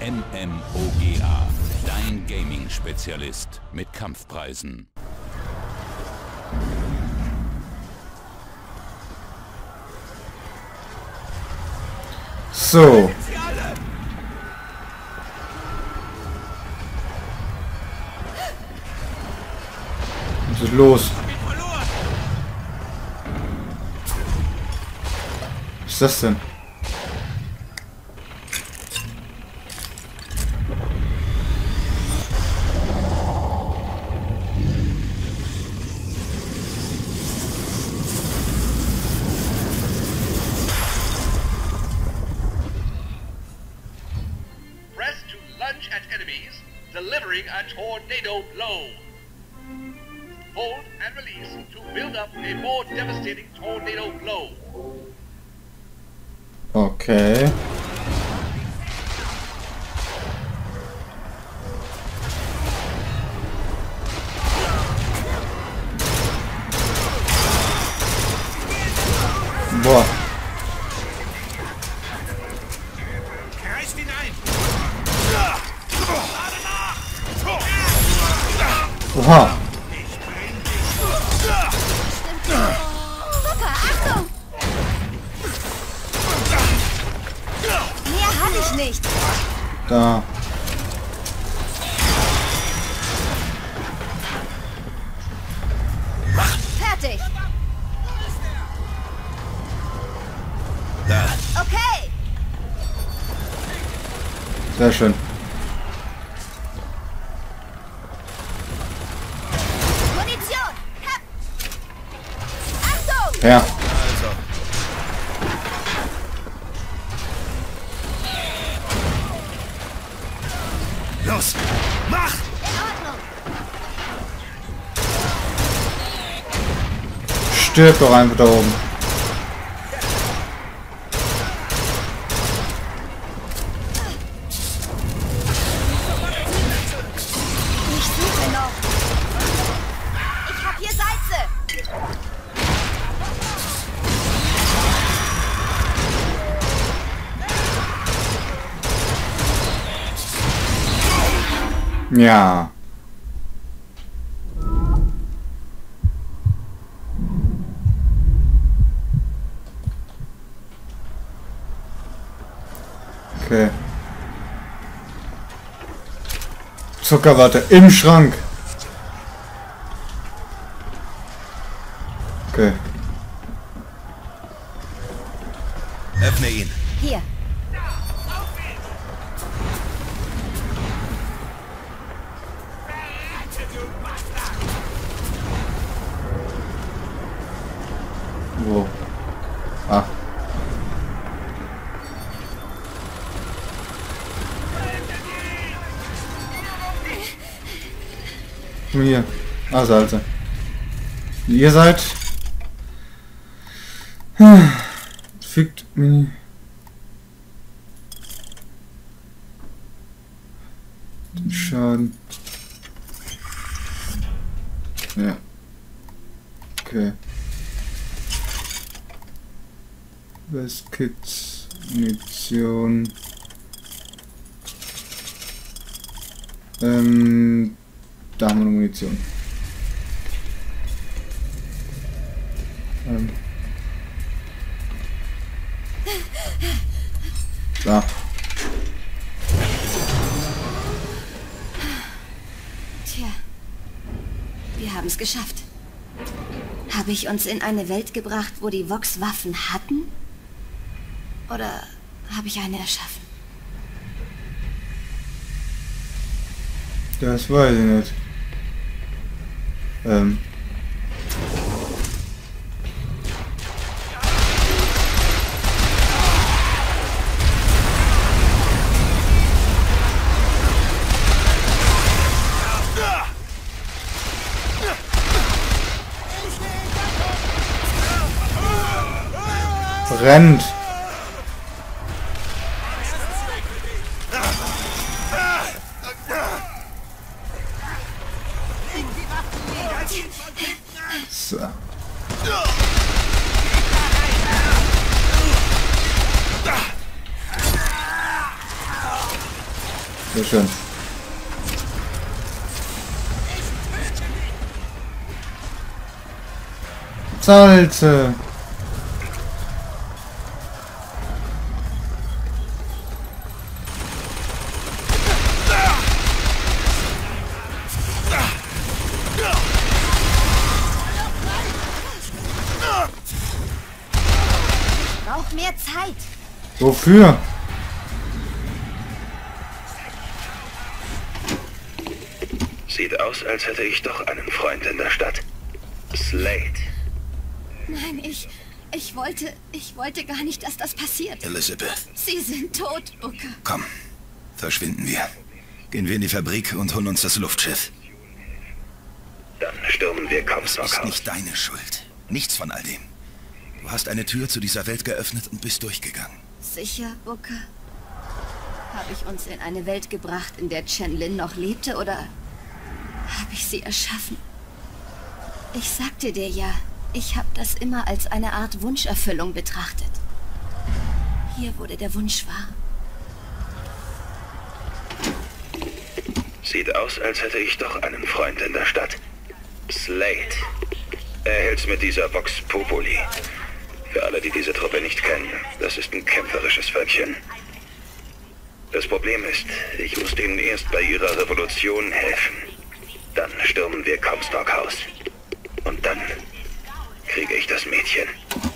MMOGA, dein Gaming-Spezialist mit Kampfpreisen. So. Was ist los? Was ist das denn? Press to lunge at enemies, delivering a tornado blow. Hold and release to build up a more devastating tornado blow. Okay. Boah. Reißt ihn ein! Oha. Super, Achtung! Mehr hatte ich nicht. Da. Fertig. Da. Okay. Sehr schön. Munition. Hab. Achtung! Ja. Los! Mach! In Ordnung. Stirb doch einfach da oben. Ich suche noch. Ich hab hier Salze. Ja. Okay. Zuckerwatte im Schrank. Okay. Öffne ihn. Hier. Wo? Ah. Hier. Ah, Salze. Ihr seid. Fickt mich. Den Schaden. Ja. Okay. Westkits, Munition. Da haben wir noch Munition. Da. Tja. Wir haben es geschafft. Habe ich uns in eine Welt gebracht, wo die Vox Waffen hatten? Oder habe ich eine erschaffen? Das weiß ich nicht. Brennt. So. Sehr schön. Salze! Brauch mehr Zeit. Wofür? Sieht aus, als hätte ich doch einen Freund in der Stadt. Slade. Nein, ich wollte gar nicht, dass das passiert. Elizabeth, Sie sind tot, Booker. komm. Verschwinden wir. Gehen wir in die Fabrik und holen uns das Luftschiff. Dann stürmen wir Comstock Ist House. nicht deine Schuld. Nichts von all dem. Du hast eine Tür zu dieser Welt geöffnet und bist durchgegangen. Sicher, Booker? Habe ich uns in eine Welt gebracht, in der Chen Lin noch lebte, oder habe ich sie erschaffen? Ich sagte dir ja, ich habe das immer als eine Art Wunscherfüllung betrachtet. Hier wurde der Wunsch wahr. Sieht aus, als hätte ich doch einen Freund in der Stadt. Slade. Er hält's mit dieser Vox Populi. Für alle, die diese Truppe nicht kennen, das ist ein kämpferisches Völkchen. Das Problem ist, ich muss denen erst bei ihrer Revolution helfen. Dann stürmen wir Comstock House. Und dann kriege ich das Mädchen.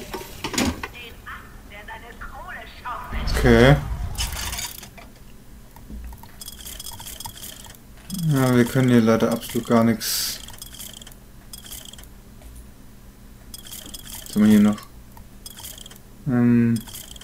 Okay. Ja, wir können hier leider absolut gar nichts. Was haben wir hier noch? Wenn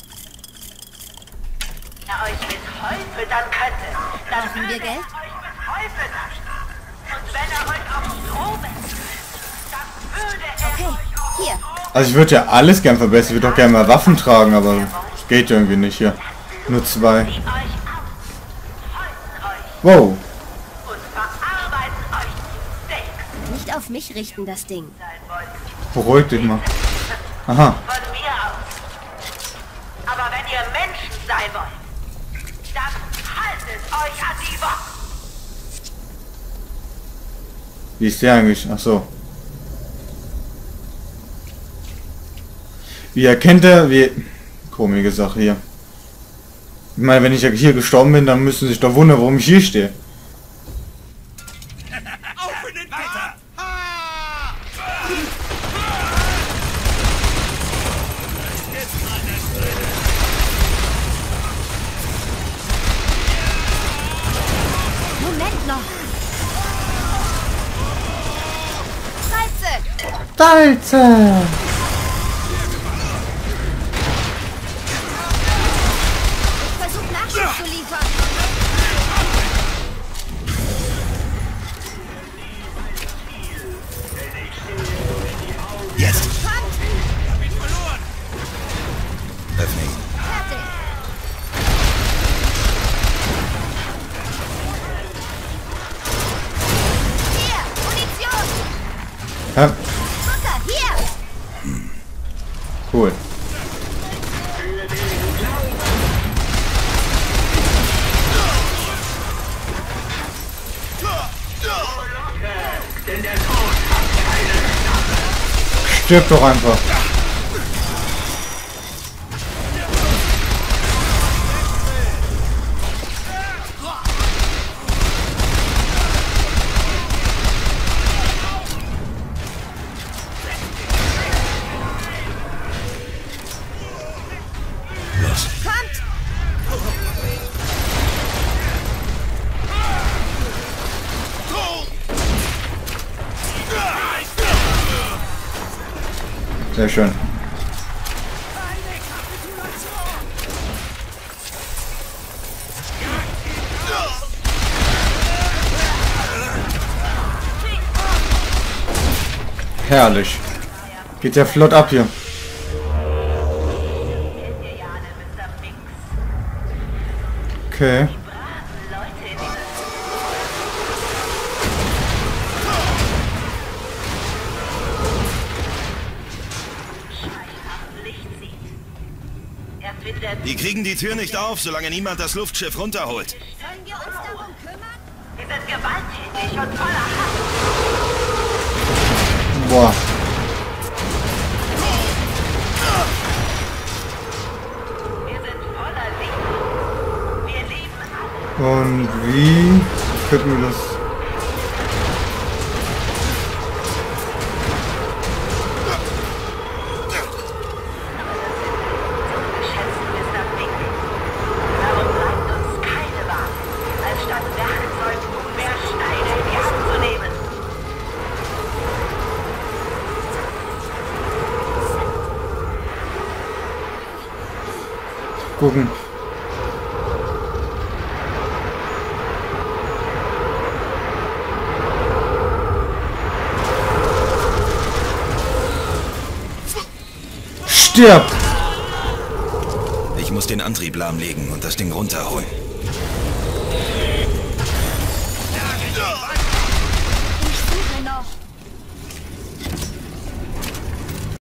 er euch mit Teufel dann könnte, dann Brauchen wir würde er Geld? euch mit Teufel naschen. Und wenn er euch auf Drogen dann würde er Okay, euch auf hier. Also ich würde ja alles gern verbessern. Ich würde doch gerne mal Waffen tragen, aber es geht irgendwie nicht hier. Nur 2. euch ab, folgen euch Wow. und verarbeiten euch zu Steaks Nicht auf mich richten, das Ding. sein wollt. Beruhig dich mal. Aha. Von mir aus. Aber wenn ihr Menschen sein wollt, dann haltet euch an die Woche. Wie ist der eigentlich? Ach so. Wie erkennt er? Wie... Komische Sache hier. Ich meine, wenn ich ja hier gestorben bin, dann müssen Sie sich doch wundern, warum ich hier stehe. Auf in den Wetter! Moment noch. Salze! Salze! Ich versuche Nachschub zu liefern. Jetzt! Kommt! Öffne ihn. Fertig! Hier! Munition! Ja, Booker, hier! cool. Stirb doch einfach. Los. Kommt! Sehr schön. Herrlich. Geht ja flott ab hier. Okay. Die kriegen die Tür nicht auf, solange niemand das Luftschiff runterholt. Sollen wir uns darum kümmern? Sie sind gewalttätig und voller Hass. Boah. Wir sind voller Liebe. Wir lieben alle. Und wie könnten wir das... Geschätzt Mr. Bingley. Darum bleibt uns keine Wahl, als statt Werkzeugen mehr Steine in die Hand zu nehmen. Gucken. Stirb! Ich muss den Antrieb lahmlegen und das Ding runterholen.